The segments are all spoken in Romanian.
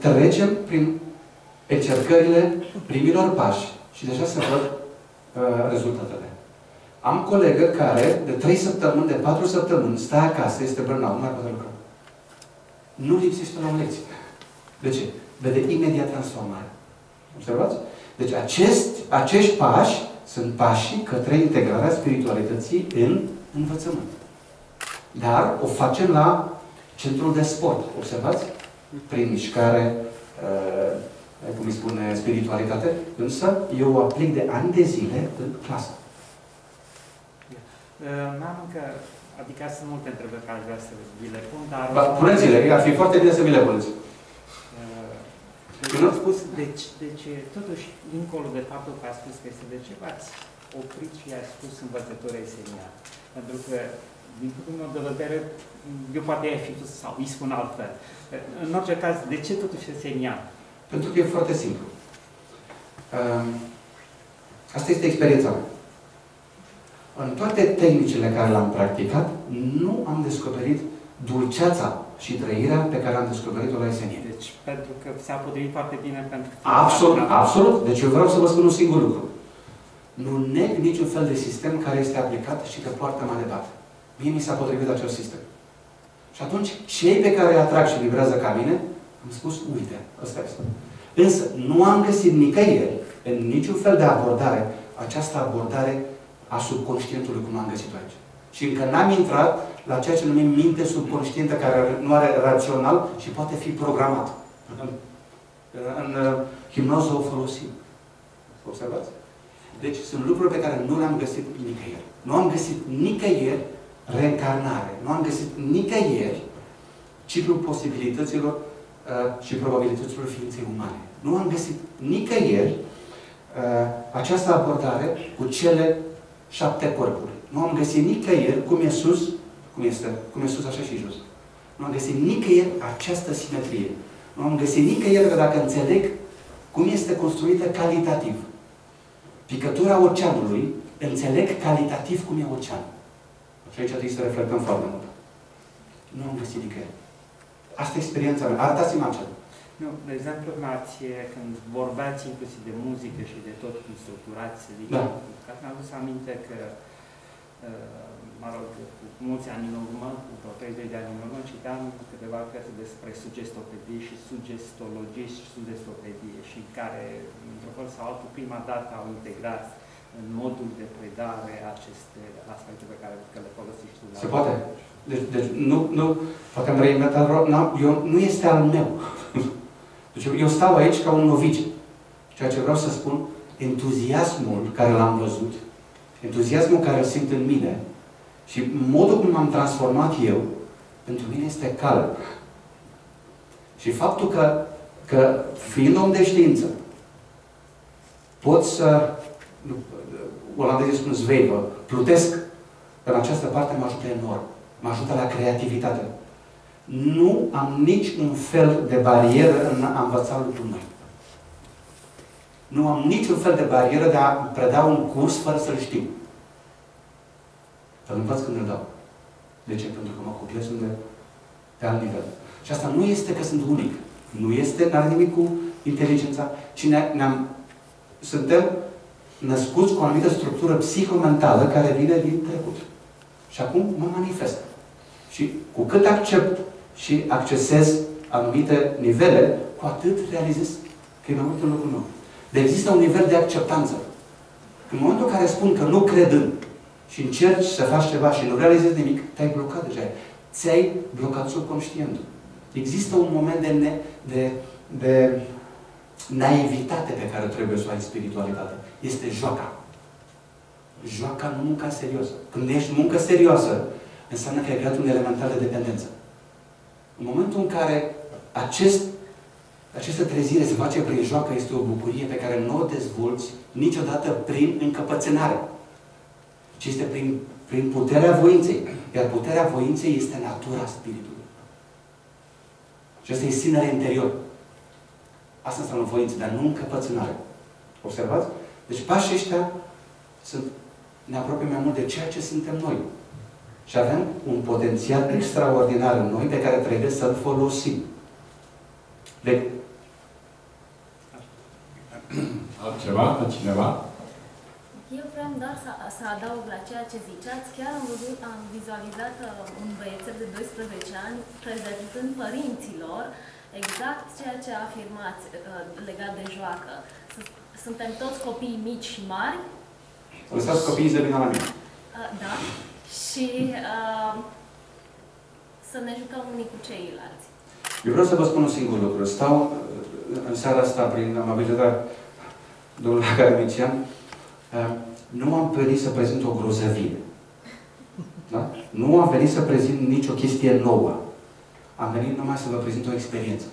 trecem prin încercările primilor pași și deja se văd rezultatele. Am colegă care de 3 săptămâni, de 4 săptămâni, stă acasă, este burnout, nu mai poate lucra. Nu lipsește la o lecție. De ce? Vede imediat transformarea. Observați? Deci acești pași sunt pașii către integrarea spiritualității în învățământ. Dar o facem la centrul de sport. Observați? Prin mișcare, cum îi spune, spiritualitate. Însă eu o aplic de ani de zile în clasă. N-am încă, adică sunt multe întrebări care aș vrea să vi le pun, dar... Puneți-le, ar fi foarte bine să vi le puneți. Deci am spus, deci, totuși, dincolo de faptul că a spus că este de ce v-ați oprit și a spus învățători esenian. Pentru că, din punctul meu de vedere, eu poate ai fi spus, sau îi spun altfel. În orice caz, de ce totuși esenian? Pentru că e foarte simplu. Asta este experiența mea. În toate tehnicile care le-am practicat, nu am descoperit dulceața și trăirea pe care am descoperit-o la esenieni. Deci, pentru că s-a potrivit foarte bine pentru... Absolut, absolut. Deci eu vreau să vă spun un singur lucru. Nu neg niciun fel de sistem care este aplicat și că poartă mai departe. Mie mi s-a potrivit acel sistem. Și atunci, cei pe care îi atrag și vibrează ca mine, am spus, uite, ăsta este. Însă, nu am găsit nicăieri, în niciun fel de abordare, această abordare a subconștientului, cum am găsit-o aici. Și încă n-am intrat la ceea ce numim minte subconștientă, care nu are rațional și poate fi programat. În hipnoză o folosim. Observați? Deci sunt lucruri pe care nu le-am găsit nicăieri. Nu am găsit nicăieri reîncarnare. Nu am găsit nicăieri ciclul posibilităților și probabilităților ființei umane. Nu am găsit nicăieri această abordare cu cele 7 corpuri. Nu am găsit nicăieri cum e sus, cum e sus așa și jos. Nu am găsit nicăieri această simetrie. Nu am găsit nicăieri că dacă înțeleg cum este construită calitativ picătura oceanului, înțeleg calitativ cum e oceanul. Și aici trebuie să reflectăm foarte mult. Nu am găsit nicăieri. Asta e experiența mea. Arătați-mi altceva. Nu, de exemplu, când vorbeați inclusiv de muzică și de tot cum structurați, mi-am adus aminte că, mă rog, cu mulți ani în urmă, cu vreo 30 de ani în urmă, citeam câteva cărți despre sugestopedie și sugestologie și sugestopedie și care, într-un fel sau altul, prima dată au integrat în modul de predare aceste aspecte pe care le folosiți tu. Se poate. Deci nu, poate am reinventat, nu este al meu. Deci eu stau aici ca un novice. Ceea ce vreau să spun, entuziasmul care l-am văzut, entuziasmul care îl simt în mine și modul cum m-am transformat eu, pentru mine este calm. Și faptul că fiind om de știință, pot să, olandezii spun zvevă, plutesc în această parte, mă ajută enorm. Mă ajută la creativitate. Nu am nici un fel de barieră în a învăța lucruri noi. Nu am niciun fel de barieră de a preda un curs fără să-l știu. Să-l învăț când îl dau. De ce? Pentru că mă cuplez pe alt nivel. Și asta nu este că sunt unic. Nu este, n-are nimic cu inteligența, ci suntem născuți cu o anumită structură psihomentală care vine din trecut. Și acum mă manifest. Și cu cât accept și accesez anumite nivele, cu atât realizez că e mai mult în locul meu. Dar există un nivel de acceptanță. În momentul în care spun că nu cred în și încerci să faci ceva și nu realizezi nimic, te-ai blocat deja. Ți-ai blocat subconștientul. Există un moment de naivitate pe care trebuie să o ai în spiritualitate. Este joaca. Joaca, nu munca serioasă. Când ești muncă serioasă, înseamnă că ai creat un elementar de dependență. În momentul în care această trezire se face prin joacă, este o bucurie pe care nu o dezvolți niciodată prin încăpățânare, ci este prin puterea voinței. Iar puterea voinței este natura spiritului. Și asta e sinele interior. Asta înseamnă voință, dar nu încăpățânare. Observați? Deci pașii ăștia ne apropie mai mult de ceea ce suntem noi. Și avem un potențial extraordinar în noi pe care trebuie să-l folosim. Altceva? Altcineva? Eu vreau doar să adaug la ceea ce ziceați. Chiar am vizualizat un băiețel de 12 ani prezentând părinților exact ceea ce afirmați legat de joacă. Suntem toți copii mici și mari. Lăsați copiii să vină la mine. Da. Și să ne jucăm unii cu ceilalți. Eu vreau să vă spun un singur lucru. Stau în seara asta prin amabilitatea domnului academician. Nu am venit să prezint o grozăvie. Da? Nu am venit să prezint nicio chestie nouă. Am venit numai să vă prezint o experiență.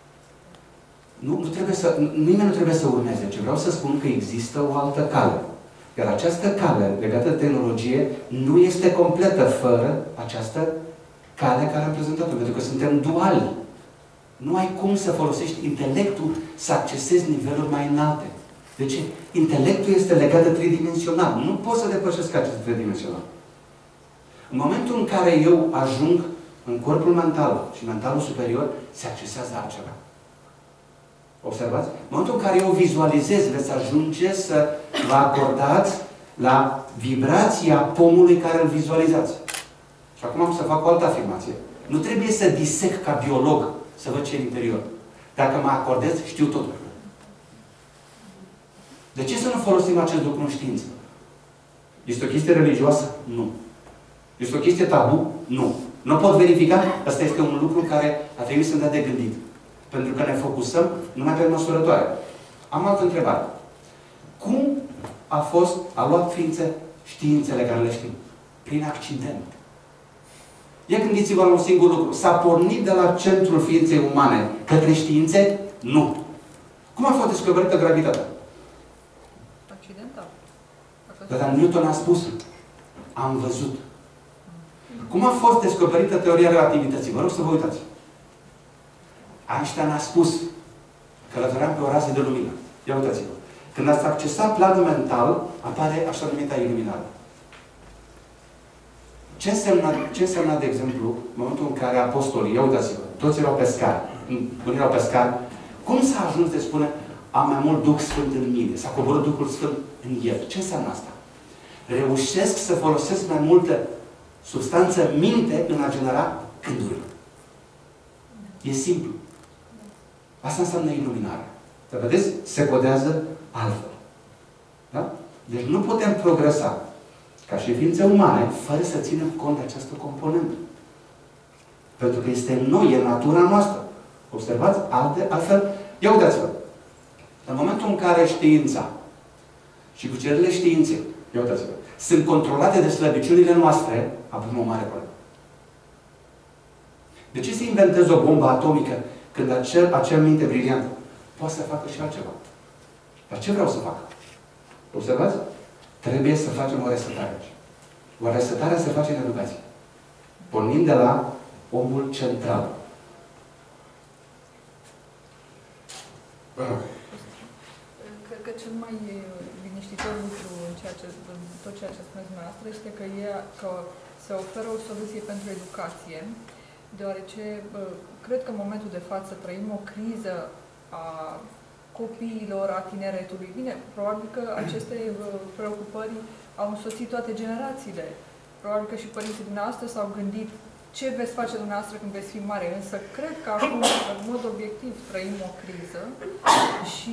Nimeni nu trebuie să urmeze. Ce vreau să spun că există o altă cale. Iar această cale legată de tehnologie nu este completă fără această cale care am prezentat-o. Pentru că suntem duali. Nu ai cum să folosești intelectul să accesezi niveluri mai înalte. De ce? Intelectul este legat de tridimensional. Nu pot să depășesc acest tridimensional. În momentul în care eu ajung în corpul mental și mentalul superior, se accesează altceva. Observați? În momentul în care eu vizualizez, veți ajunge să vă acordați la vibrația pomului care îl vizualizați. Și acum am să fac o altă afirmație. Nu trebuie să disec ca biolog să văd ce e în interior. Dacă mă acordez, știu totul. De ce să nu folosim acest lucru în știință? Este o chestie religioasă? Nu. Este o chestie tabu? Nu. Nu pot verifica? Asta este un lucru care a trebuit să-mi dea de gândit. Pentru că ne focusăm numai pe măsurătoare. Am altă întrebare. Cum a luat ființe științele care le știm? Prin accident. Ia gândiți-vă la un singur lucru. S-a pornit de la centrul ființei umane către științe? Nu. Cum a fost descoperită gravitatea? Accidental. Dar Newton a spus. Am văzut. Cum a fost descoperită teoria relativității? Vă rog să vă uitați. Einstein a spus că călătoream pe o rază de lumină. Ia uitați-vă. Când ați accesat planul mental, apare așa numita iluminare. Ce însemna, de exemplu, în momentul în care apostolii, ia uitați-vă, toți erau pescari, când erau pescari, cum s-a ajuns de spune, am mai mult Duh Sfânt în mine, s-a coborât Duhul Sfânt în el. Ce înseamnă asta? Reușesc să folosesc mai multă substanță minte în a genera gânduri. E simplu. Asta înseamnă iluminare. Dar vedeți? Se codează altfel. Da? Deci nu putem progresa ca și ființe umane fără să ținem cont de această componentă. Pentru că este în noi, e natura noastră. Observați? Altfel, ia uitați-vă. În momentul în care știința și cuceririle științei, ia uitați-vă, sunt controlate de slăbiciunile noastre, avem o mare problemă. De ce să inventez o bombă atomică când acel minte briliantă poate să facă și altceva? Dar ce vreau să fac? Observați? Trebuie să facem o resetare aici. O resetare se face în educație. Pornind de la omul central. Cred că cel mai liniștitor lucru în tot ceea ce spuneți dumneavoastră este că se oferă o soluție pentru educație, deoarece cred că în momentul de față trăim o criză a copiilor, a tineretului. Bine, probabil că aceste preocupări au însoțit toate generațiile. Probabil că și părinții dumneavoastră s-au gândit ce veți face dumneavoastră când veți fi mare. Însă cred că acum, în mod obiectiv, trăim o criză și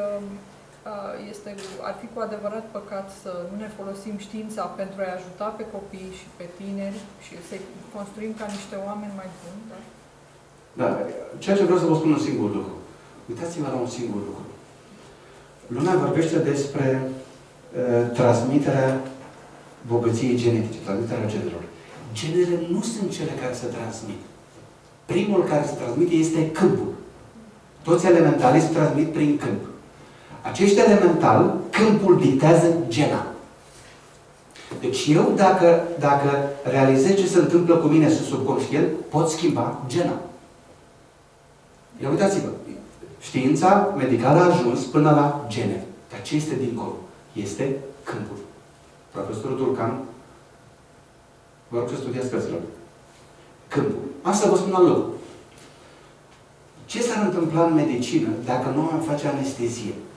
ar fi cu adevărat păcat să nu ne folosim știința pentru a-i ajuta pe copii și pe tineri și să-i construim ca niște oameni mai buni. Da? Da, ceea ce vreau să vă spun un singur lucru. Uitați-vă la un singur lucru. Lumea vorbește despre transmiterea bogăției genetice, transmiterea genelor. Genele nu sunt cele care se transmit. Primul care se transmite este câmpul. Toți elementalii se transmit prin câmp. Acești elementali, câmpul dictează gena. Deci eu, dacă realizez ce se întâmplă cu mine subconștient, pot schimba gena. Ia uitați-vă. Știința medicală a ajuns până la gene. Dar ce este dincolo? Este câmpul. Profesorul Turcan, vă rog să studiați cărțile. Câmpul. Am să vă spun un lucru. Ce s-ar întâmpla în medicină dacă nu am face anestezie?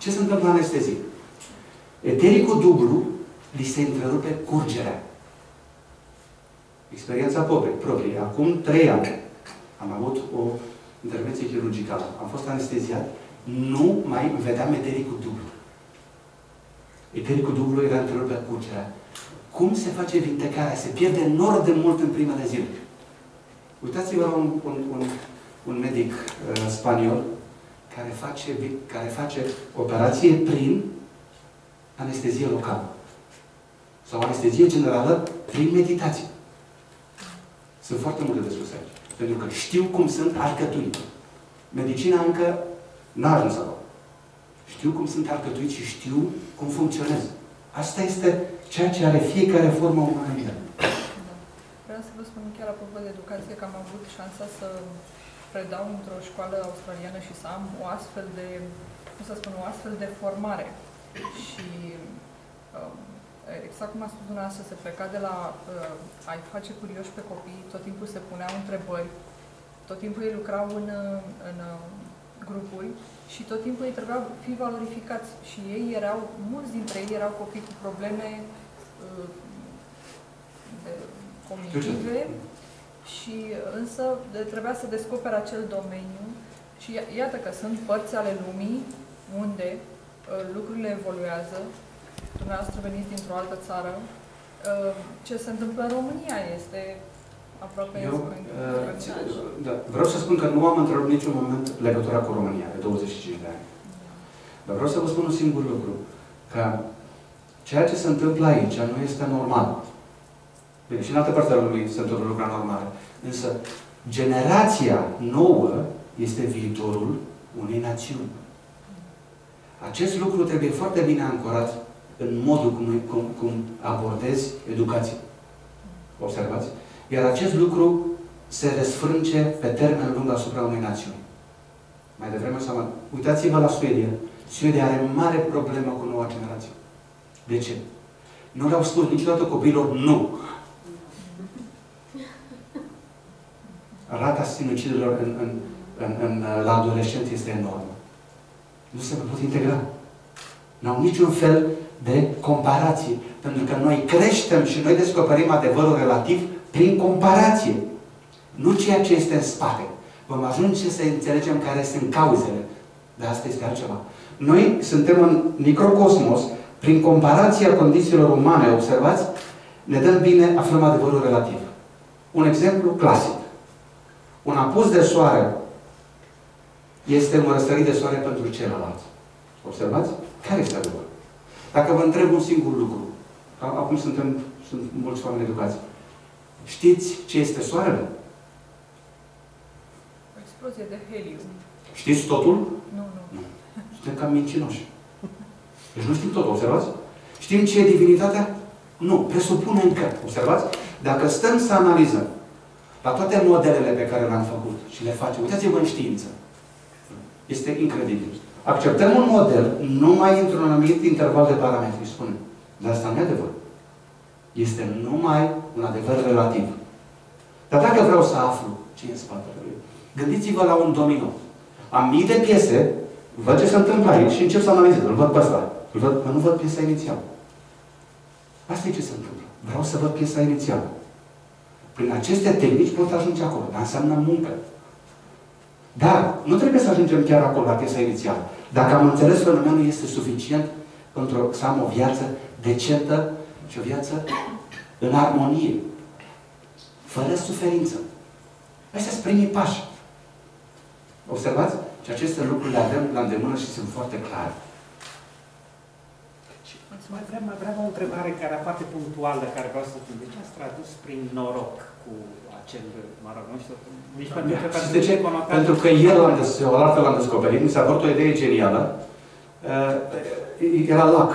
Ce se întâmplă în anestezie? Etericul dublu li se întrerupe curgerea. Experiența proprie. Acum 3 ani am avut o intervenție chirurgicală. Am fost anesteziat. Nu mai vedeam etericul dublu. Etericul dublu era întreruptă curgerea. Cum se face vindecarea? Se pierde enorm de mult în primele zile. Uitați-vă la un medic spaniol care face operație prin anestezie locală. Sau anestezie generală prin meditație. Sunt foarte multe de spus aici. Pentru că știu cum sunt alcătuiți. Medicina încă n-a ajuns acolo. Știu cum sunt alcătuiți și știu cum funcționează. Asta este ceea ce are fiecare formă umană în el. Vreau să vă spun chiar apropo de educație că am avut șansa să predau într-o școală australiană și să am o astfel de, cum să spun, o astfel de formare. Și exact cum a spus dumneavoastră, se pleca de la a-i face curioși pe copii, tot timpul se puneau întrebări, tot timpul ei lucrau în grupuri și tot timpul ei trebuiau fi valorificați. Și ei erau, mulți dintre ei erau copii cu probleme cognitive și însă trebuia să descopere acel domeniu și iată că sunt părți ale lumii unde lucrurile evoluează. Dumneavoastră veniți dintr-o altă țară. Ce se întâmplă în România este aproape... Vreau să spun că nu am întrerupt niciun moment legătura cu România de 25 de ani. Dar vreau să vă spun un singur lucru. Că ceea ce se întâmplă aici nu este normal. Bine, și în alte părți ale lumii se întâmplă lucruri normale. Însă, generația nouă este viitorul unei națiuni. Acest lucru trebuie foarte bine ancorat în modul cum abordezi educația. Observați? Iar acest lucru se răsfrânge pe termen lung asupra unei națiuni. Mai devreme sau mai... Uitați-vă la Suedia. Suedia are mare problemă cu noua generație. De ce? Nu le-au spus niciodată copiilor nu. Rata sinuciderilor la adolescenți este enormă. Nu se pot integra. N-au niciun fel de comparație. Pentru că noi creștem și noi descoperim adevărul relativ prin comparație. Nu ceea ce este în spate. Vom ajunge să înțelegem care sunt cauzele. Dar asta este altceva. Noi suntem în microcosmos, prin comparația condițiilor umane, observați, ne dăm bine, aflăm adevărul relativ. Un exemplu clasic. Un apus de soare este un răsărit de soare pentru celălalt. Observați? Care este adevărul? Dacă vă întreb un singur lucru, acum sunt mulți oameni educați. Știți ce este soarele? O explozie de heliu. Știți totul? Nu. Suntem cam mincinoși. Deci nu știm totul, observați? Știm ce e divinitatea? Nu. Presupunem că, observați? Dacă stăm să analizăm la toate modelele pe care le-am făcut și le facem, uitați-vă în știință. Este incredibil. Acceptăm un model numai într-un anumit interval de parametri, spunem. Dar asta nu e adevăr. Este numai un adevăr relativ. Dar dacă vreau să aflu ce e în spatele lui, gândiți-vă la un domino. Am mii de piese, văd ce se întâmplă aici și încep să analizez. Îl văd pe ăsta. Dar nu văd piesa inițială. Asta e ce se întâmplă. Vreau să văd piesa inițială. Prin aceste tehnici pot ajunge acolo. Dar înseamnă muncă. Dar nu trebuie să ajungem chiar acolo, la piesa inițială. Dacă am înțeles fenomenul, este suficient pentru să am o viață decentă și o viață în armonie. Fără suferință. Astea sunt primii pași. Observați? Și aceste lucruri le avem la îndemână și sunt foarte clare. Și mai vreau o întrebare care e foarte punctuală, care vreau să spun. De ce ați tradus prin noroc cu acel, mă rog, nu știu, nici de ce? Pentru că el l-am descoperit, mi s-a părut o idee genială. Era lac.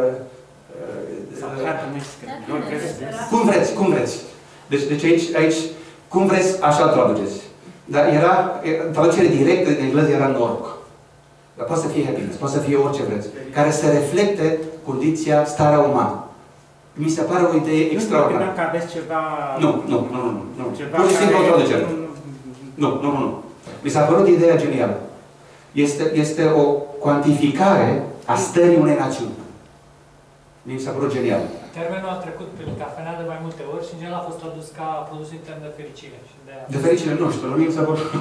Cum vreți. Deci aici, cum vreți, așa traduceți. Dar traducere directă în engleză era noroc. Dar poate să fie happiness, poate să fie orice vreți. Care să reflecte condiția, starea umană. Mi se pare o idee extraordinară. Nu, că aveți ceva... Nu. Pur și simplu o traducere. Nu. Mi s-a părut ideea genială. Este o cuantificare a stării unei națiuni. Mi s-a părut genial. Termenul a trecut prin cafenea de mai multe ori și în general a fost tradus ca produs intern de fericire. De fericire nu știu, mi s-a părut...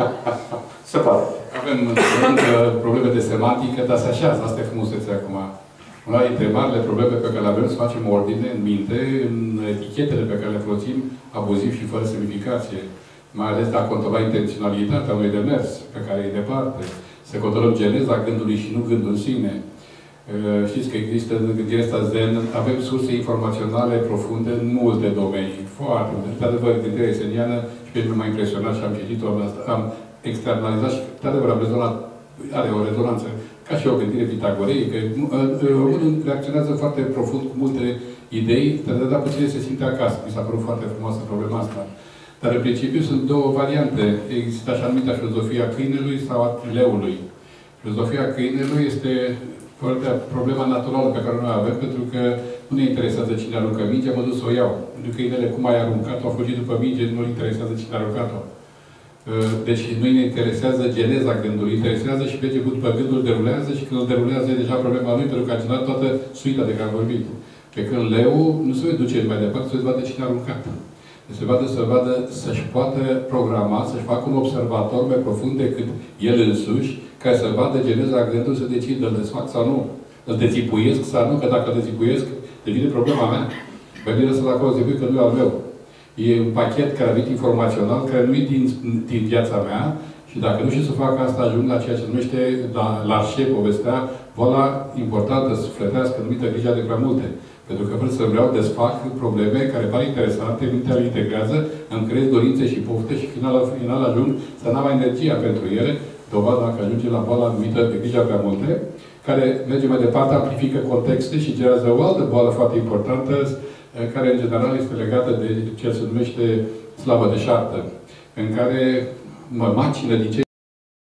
Se poate. Avem încă probleme de semantică, dar se așează. Asta e frumusețea acum. Una dintre marile probleme pe care le avem să facem ordine în minte, în etichetele pe care le folosim abuziv și fără semnificație. Mai ales de a controla intenționalitatea unui demers pe care e departe. Să controlăm geneza gândului și nu gândul în sine. Știți că există în gândirea asta zen, avem surse informaționale profunde în multe domenii. Foarte multe. De adevăr, gândirea eseniană și pe mine m-a impresionat și am citit-o, am externalizat și, de adevăr, am rezonat, are o rezonanță, ca și o gândire pitagoreică. Românul reacționează foarte profund cu multe idei, dar puțin se simte acasă. Mi s-a părut foarte frumoasă problema asta. Dar, în principiu, sunt două variante. Există așa numită filozofia câinelui sau a leului. Filozofia câinelui este problema naturală pe care noi avem, pentru că nu ne interesează cine aruncă mingea, mă duc să o iau. Pentru că câinele, cum ai aruncat-o, a fugit după minge, nu-l interesează cine a aruncat-o. Deci nu ne interesează geneza gândului, interesează și merge după gândul derulează și când îl derulează e deja problema lui, pentru că a generat toată suita de care am vorbit. Pe când leul nu se duce mai departe, să vadă cine a aruncat. Să vadă, să-și poată programa, să-și facă un observator mai profund decât el însuși, ca să vadă geneza gândului, să decidă, îl desfac sau nu. Îl dețipuiesc sau nu, că dacă îl dețipuiesc, devine problema mea. Pe mine să-l acolo zic că nu e al meu. E un pachet care a venit informațional, care nu e din viața mea și dacă nu știu să fac asta, ajung la ceea ce numește, la Larcher povestea, boala importantă, sufletească, numită grija de prea multe. Pentru că vreau să vreau, desfac probleme care par interesante, mintea le integrează, îmi creez dorințe și pofte și final ajung să n-am energia pentru ele, dovadă dacă ajunge la boala numită de grija prea multe, care merge mai departe, amplifică contexte și generează o altă boală foarte importantă, care în general este legată de ce se numește slavă deșartă, în care mă macină din ce